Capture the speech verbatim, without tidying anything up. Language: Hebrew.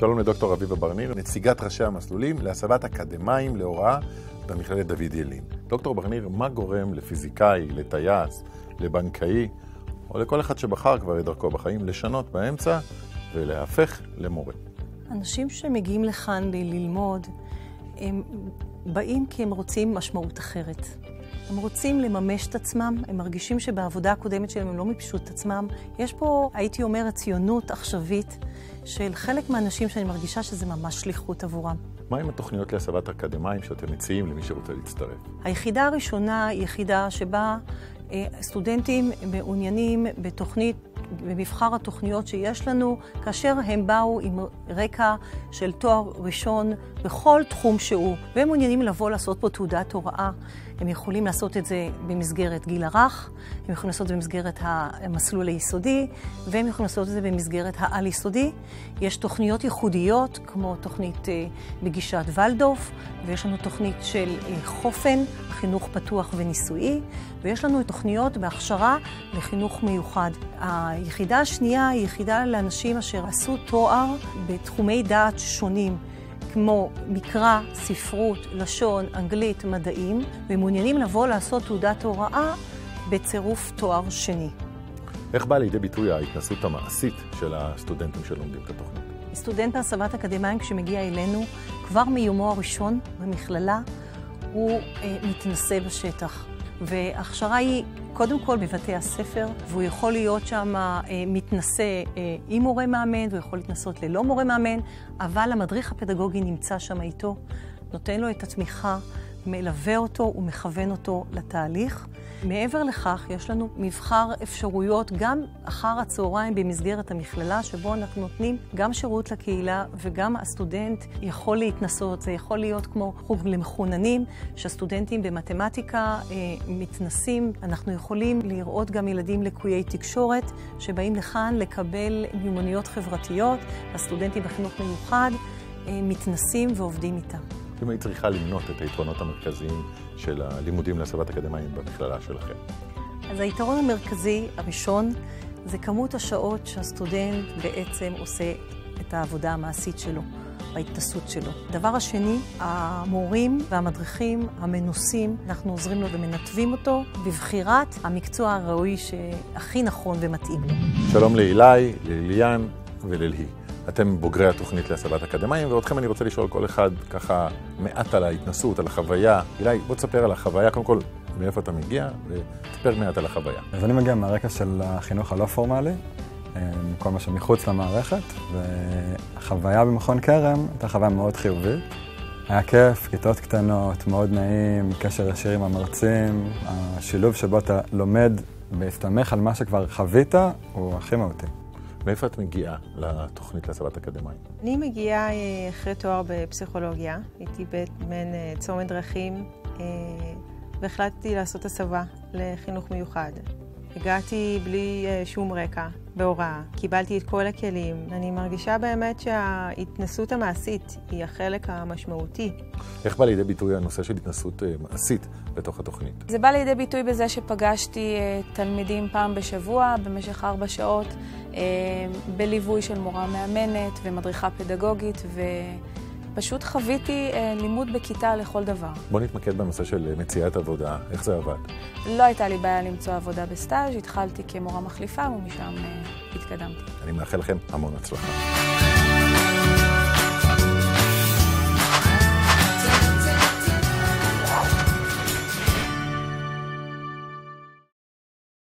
שלום לדוקטור אביבה ברניר, נציגת ראשי המסלולים להסבת אקדמאים להוראה במכללת דוד ילין. דוקטור ברניר, מה גורם לפיזיקאי, לטייס, לבנקאי, או לכל אחד שבחר כבר את דרכו בחיים, לשנות באמצע ולהפך למורה? אנשים שמגיעים לכאן ללמוד, הם באים כי הם רוצים משמעות אחרת. הם רוצים לממש את עצמם, הם מרגישים שבעבודה הקודמת שלהם הם לא מימשו את עצמם. יש פה, הייתי אומרת, ציונות עכשווית של חלק מהאנשים שאני מרגישה שזה ממש שליחות עבורם. מה עם התוכניות להסבת אקדמאים שאתם מציעים למי שרוצה להצטרף? היחידה הראשונה היא יחידה שבה אה, סטודנטים מעוניינים בתוכנית, במבחר התוכניות שיש לנו, כאשר הם באו עם רקע של תואר ראשון בכל תחום שהוא, והם מעוניינים לבוא לעשות פה תעודת הוראה. הם יכולים לעשות את זה במסגרת גיל הרך, הם יכולים לעשות את זה במסגרת המסלול היסודי, והם יכולים לעשות את זה במסגרת העל-יסודי. יש תוכניות ייחודיות, כמו תוכנית בגישת ולדורף, ויש לנו תוכנית של חופן, חינוך פתוח וניסויי, ויש לנו תוכניות בהכשרה לחינוך מיוחד. היחידה השנייה היא יחידה לאנשים אשר עשו תואר בתחומי דעת שונים, כמו מקרא, ספרות, לשון, אנגלית, מדעים, ומעוניינים לבוא לעשות תעודת הוראה בצירוף תואר שני. איך בא לידי ביטוי ההתנסות המעשית של הסטודנטים שלומדים את התוכנית? סטודנט בהסבת אקדמאים כשמגיע אלינו, כבר מיומו הראשון במכללה, הוא אה, מתנסה בשטח. וההכשרה היא קודם כל בבתי הספר, והוא יכול להיות שם אה, מתנסה אה, עם מורה מאמן, והוא יכול להתנסות ללא מורה מאמן, אבל המדריך הפדגוגי נמצא שם איתו, נותן לו את התמיכה, מלווה אותו ומכוון אותו לתהליך. מעבר לכך, יש לנו מבחר אפשרויות גם אחר הצהריים במסגרת המכללה, שבו אנחנו נותנים גם שירות לקהילה וגם הסטודנט יכול להתנסות. זה יכול להיות כמו חוג למחוננים, שהסטודנטים במתמטיקה אה, מתנסים. אנחנו יכולים לראות גם ילדים לקויי תקשורת שבאים לכאן לקבל מיומנויות חברתיות. הסטודנטים בחינוך מיוחד אה, מתנסים ועובדים איתם. אם היית צריכה למנות את היתרונות המרכזיים של הלימודים להסבת אקדמאים במכללה שלכם? אז היתרון המרכזי הראשון זה כמות השעות שהסטודנט בעצם עושה את העבודה המעשית שלו, ההתנסות שלו. הדבר השני, המורים והמדריכים המנוסים, אנחנו עוזרים לו ומנתבים אותו בבחירת המקצוע הראוי שהכי נכון ומתאים לו. שלום לאילי, לליאן וללהי. אתם בוגרי התוכנית להסבת אקדמאים, ואותכם אני רוצה לשאול כל אחד ככה מעט על ההתנסות, על החוויה. אילי, בוא תספר על החוויה, קודם כל, מאיפה אתה מגיע, ותספר מעט על החוויה. אז אני מגיע מהרקע של החינוך הלא פורמלי, כל מה שמחוץ למערכת, והחוויה במכון כרם הייתה חוויה מאוד חיובית. היה כיף, כיתות קטנות, מאוד נעים, קשר ישיר עם המרצים, השילוב שבו אתה לומד בהסתמך על מה שכבר חווית הוא הכי מהותי. מאיפה את מגיעה לתוכנית להסבת אקדמאים? אני מגיעה אחרי תואר בפסיכולוגיה, הייתי בין צומת דרכים, והחלטתי לעשות הסבה לחינוך מיוחד. הגעתי בלי שום רקע בהוראה, קיבלתי את כל הכלים. אני מרגישה באמת שההתנסות המעשית היא החלק המשמעותי. איך בא לידי ביטוי הנושא של התנסות מעשית בתוך התוכנית? זה בא לידי ביטוי בזה שפגשתי תלמידים פעם בשבוע במשך ארבע שעות, בליווי של מורה מאמנת ומדריכה פדגוגית, ופשוט חוויתי לימוד בכיתה לכל דבר. בוא נתמקד בנושא של מציאת עבודה. איך זה עבד? לא הייתה לי בעיה למצוא עבודה בסטאז', התחלתי כמורה מחליפה ומשם התקדמתי. אני מאחל לכם המון הצלחה.